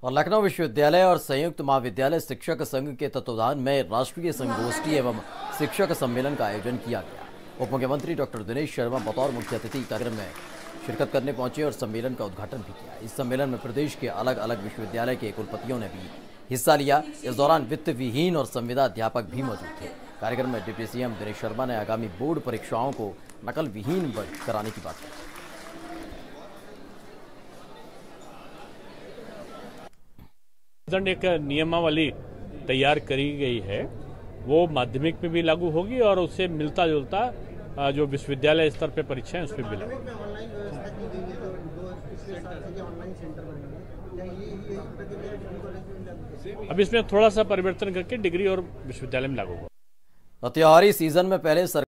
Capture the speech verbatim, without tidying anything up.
और लखनऊ विश्वविद्यालय और संयुक्त महाविद्यालय शिक्षक संघ के तत्वावधान में राष्ट्रीय संगोष्ठी एवं शिक्षक सम्मेलन का आयोजन किया गया। उप मुख्यमंत्री डॉक्टर दिनेश शर्मा बतौर मुख्य अतिथि कार्यक्रम में शिरकत करने पहुंचे और सम्मेलन का उद्घाटन भी किया। इस सम्मेलन में प्रदेश के अलग अलग विश्वविद्यालय के कुलपतियों ने भी हिस्सा लिया। इस दौरान वित्त विहीन और संविदा अध्यापक भी मौजूद थे। कार्यक्रम में डिप्टी सीएम दिनेश शर्मा ने आगामी बोर्ड परीक्षाओं को नकल विहीन कराने की बात की। एक नियमावली तैयार करी गई है, वो माध्यमिक में भी लागू होगी और उससे मिलता जुलता जो विश्वविद्यालय स्तर पे परीक्षाएं उस पर भी लागू। अब इसमें थोड़ा सा परिवर्तन करके डिग्री और विश्वविद्यालय में लागू होगा। त्योहारी सीजन में पहले